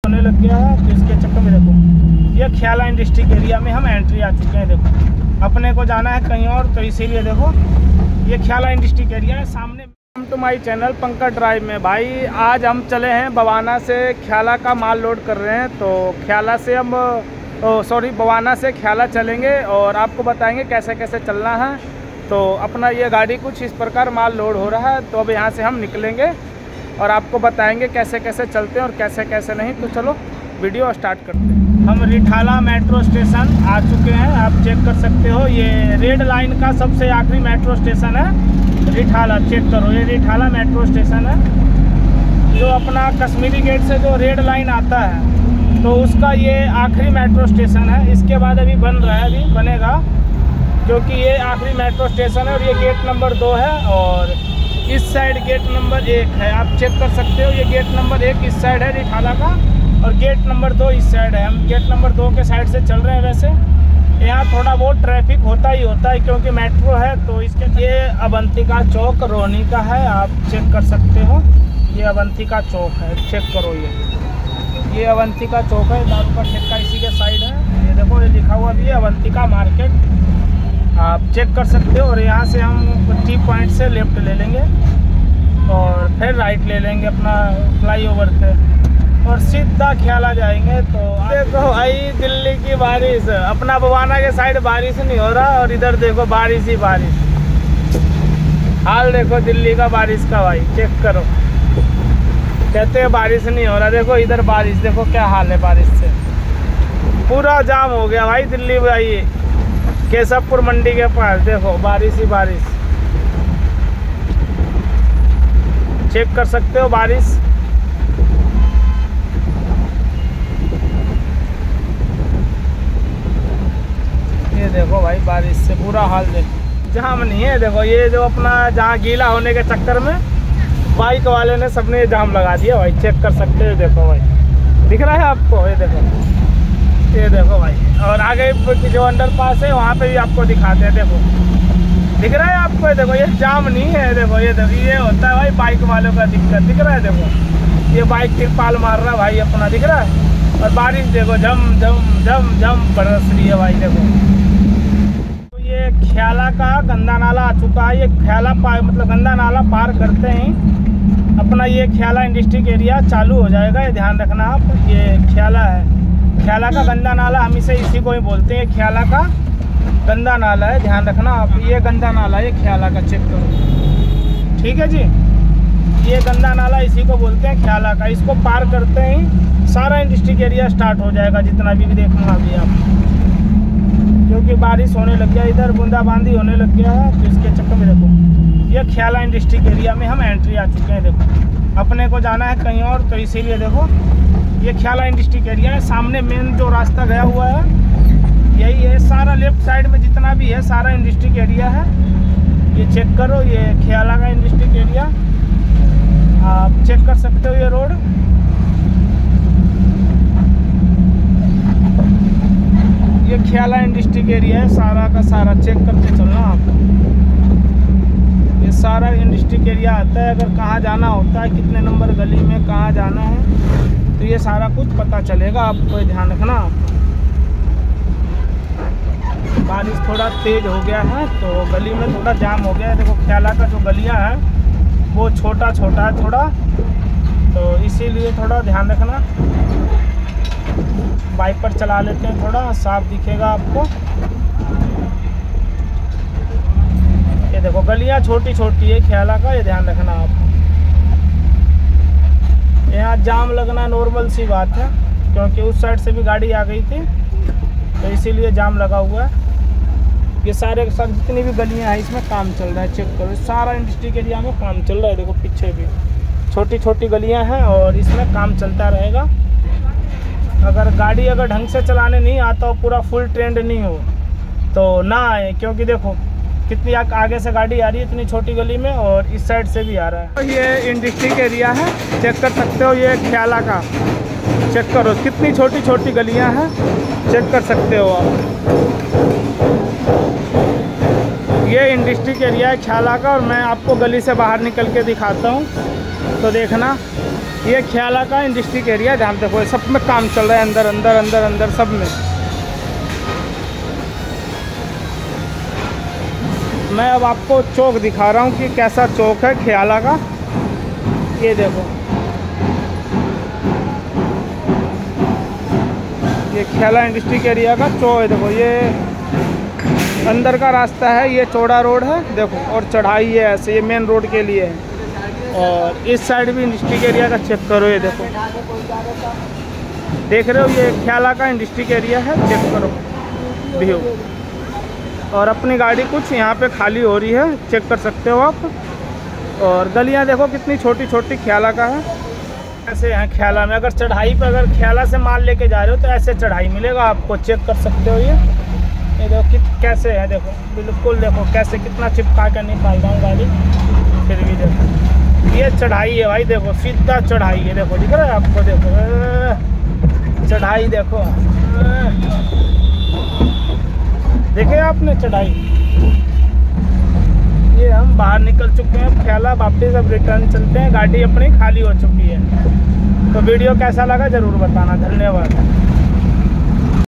होने लग गया है, तो इसके चक्कर में देखो ये ख्याला इंडस्ट्रियल एरिया में हम एंट्री आ चुके हैं। देखो अपने को जाना है कहीं और, तो इसीलिए देखो ये ख्याला इंडस्ट्रियल एरिया है सामने। Welcome to my channel Pankaj drive में। भाई आज हम चले हैं बवाना से ख्याला का माल लोड कर रहे हैं, तो ख्याला से हम बवाना से ख्याला चलेंगे और आपको बताएंगे कैसे कैसे चलना है। तो अपना ये गाड़ी कुछ इस प्रकार माल लोड हो रहा है, तो अब यहाँ से हम निकलेंगे और आपको बताएंगे कैसे कैसे चलते हैं और कैसे कैसे नहीं। तो चलो वीडियो स्टार्ट करते हैं। हम रिठाला मेट्रो स्टेशन आ चुके हैं, आप चेक कर सकते हो। ये रेड लाइन का सबसे आखिरी मेट्रो स्टेशन है रिठाला। चेक करो, ये रिठाला मेट्रो स्टेशन है जो अपना कश्मीरी गेट से जो रेड लाइन आता है, तो उसका ये आखिरी मेट्रो स्टेशन है। इसके बाद अभी बन रहा है, अभी बनेगा, क्योंकि ये आखिरी मेट्रो स्टेशन है और ये गेट नंबर 2 है और इस साइड गेट नंबर 1 है। आप चेक कर सकते हो, ये गेट नंबर 1 इस साइड है रिठाला का और गेट नंबर 2 इस साइड है। हम गेट नंबर 2 के साइड से चल रहे हैं। वैसे यहाँ थोड़ा बहुत ट्रैफिक होता ही होता है क्योंकि मेट्रो है। तो इसके ये अवंतिका चौक रोहनी का है, आप चेक कर सकते हो। ये अवंतिका चौक है, चेक करो। ये अवंतिका चौक है, दारू का ठेका इसी के साइड है। ये देखो, ये लिखा हुआ भी है अवंतिका मार्केट, आप चेक कर सकते हो। और यहाँ से हम टी पॉइंट से लेफ्ट ले लेंगे और फिर राइट ले लेंगे अपना फ्लाईओवर से और सीधा ख्याला जाएंगे। तो देखो भाई दिल्ली की बारिश, अपना बवाना के साइड बारिश नहीं हो रहा और इधर देखो बारिश ही बारिश। हाल देखो दिल्ली का बारिश का, भाई चेक करो। कहते हैं बारिश नहीं हो रहा, देखो इधर बारिश, देखो क्या हाल है बारिश से। पूरा जाम हो गया भाई दिल्ली भाई, केशवपुर मंडी के पास देखो बारिश ही बारिश। चेक कर सकते हो बारिश। ये देखो भाई बारिश से पूरा हाल देखो। जाम नहीं है, देखो ये जो अपना जहाँ गीला होने के चक्कर में बाइक वाले ने सबने जाम लगा दिया भाई। चेक कर सकते हो, देखो भाई दिख रहा है आपको, ये देखो भाई। और आगे जो अंडरपास है वहाँ पे भी आपको दिखाते हैं, देखो दिख रहा है आपको। ये देखो ये जाम नहीं है, देखो ये देखो ये होता है भाई बाइक वालों का दिक्कत। दिख रहा है, देखो ये बाइक तिरपाल मार रहा है भाई अपना, दिख रहा है। और बारिश देखो झम झम झम झम बरस रही है भाई, देखो। तो ये ख्याला का गंदा नाला आ चुका है। ये ख्याला मतलब गंदा नाला पार करते ही अपना ये ख्याला इंडस्ट्रियल एरिया चालू हो जाएगा, ये ध्यान रखना आप। ये ख्याला है, ख्याला का गंदा नाला, हम इसे इसी को ही बोलते हैं, ख्याला का गंदा नाला है, ध्यान रखना आप। ये गंदा नाला है, ये ख्याला का, चेक करो, ठीक है जी। ये गंदा नाला इसी को बोलते हैं ख्याला का। इसको पार करते ही सारा इंडस्ट्रियल एरिया स्टार्ट हो जाएगा, जितना भी देखूँगा अभी आप, क्योंकि बारिश होने लग गया, इधर बूंदाबांदी होने लग गया है। तो इसके चक्कर में देखो ये ख्याला इंडस्ट्रियल एरिया में हम एंट्री आ चुके हैं। देखो अपने को जाना है कहीं और, तो इसीलिए देखो ये ख्याला इंडस्ट्रियल एरिया है। सामने मेन जो रास्ता गया हुआ है यही है, सारा लेफ्ट साइड में जितना भी है सारा इंडस्ट्रियल एरिया है। ये चेक करो, ये ख्याला का इंडस्ट्रियल एरिया, आप चेक कर सकते हो। ये रोड ये ख्याला इंडस्ट्रियल एरिया है, सारा का सारा चेक करके चलना आप। ये सारा इंडस्ट्रियल एरिया आता है, अगर कहाँ जाना होता है, कितने नंबर गली में कहाँ जाना है, तो ये सारा कुछ पता चलेगा आपको, ध्यान रखना आप। बारिश थोड़ा तेज हो गया है तो गली में थोड़ा जाम हो गया है। देखो ख्याला का जो गलियां है वो छोटा छोटा है थोड़ा, तो इसीलिए थोड़ा ध्यान रखना। वाइपर चला लेते हैं, थोड़ा साफ दिखेगा आपको। ये देखो गलियां छोटी छोटी है ख्याला का, ये ध्यान रखना आप। यहाँ जाम लगना नॉर्मल सी बात है, क्योंकि उस साइड से भी गाड़ी आ गई थी, तो इसीलिए जाम लगा हुआ है। ये सारे के साथ जितनी भी गलियां हैं इसमें काम चल रहा है, चेक करो। सारा इंडस्ट्रियल एरिया में काम चल रहा है, देखो पीछे भी छोटी छोटी गलियां हैं और इसमें काम चलता रहेगा। अगर गाड़ी अगर ढंग से चलाने नहीं आता हो, पूरा फुल ट्रेंड नहीं हो, तो ना आए, क्योंकि देखो कितनी आगे से गाड़ी आ रही है इतनी छोटी गली में और इस साइड से भी आ रहा है। तो ये इंडस्ट्रियल एरिया है, चेक कर सकते हो। ये ख्याला का चेक करो, कितनी छोटी छोटी गलियां हैं, चेक कर सकते हो आप। ये इंडस्ट्रियल एरिया है ख्याला का और मैं आपको गली से बाहर निकल के दिखाता हूँ, तो देखना ये ख्याला का इंडस्ट्रियल एरिया, ध्यान देखो सब में काम चल रहा है, अंदर अंदर अंदर अंदर सब में। मैं अब आपको चौक दिखा रहा हूँ कि कैसा चौक है ख्याला का। ये देखो, ये ख्याला इंडस्ट्रियल एरिया का चौक है। देखो ये अंदर का रास्ता है, ये चौड़ा रोड है देखो, और चढ़ाई है ऐसे, ये मेन रोड के लिए है। और इस साइड भी इंडस्ट्रियल एरिया का चेक करो, ये देखो देख रहे हो, ये ख्याला का इंडस्ट्रियल एरिया है, चेक करो व्यू। और अपनी गाड़ी कुछ यहाँ पे खाली हो रही है, चेक कर सकते हो आप। और गलियाँ देखो कितनी छोटी छोटी ख्याला का है। ऐसे यहाँ ख्याला में अगर चढ़ाई पे अगर ख्याला से माल लेके जा रहे हो तो ऐसे चढ़ाई मिलेगा आपको, चेक कर सकते हो। ये देखो कैसे है, देखो बिल्कुल देखो कैसे कितना चिपका कर निकाल रहा हूँ गाड़ी, फिर भी देखो ये चढ़ाई है भाई, देखो सीधा चढ़ाई है, देखो दिख रहा है आपको, देखो चढ़ाई देखो, देखे आपने चढ़ाई। ये हम बाहर निकल चुके हैं ख्याला, वापस अब रिटर्न चलते हैं, गाड़ी अपनी खाली हो चुकी है। तो वीडियो कैसा लगा ज़रूर बताना, धन्यवाद।